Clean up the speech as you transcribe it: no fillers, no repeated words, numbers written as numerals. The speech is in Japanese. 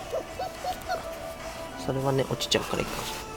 それはね、落ちちゃうからいいか。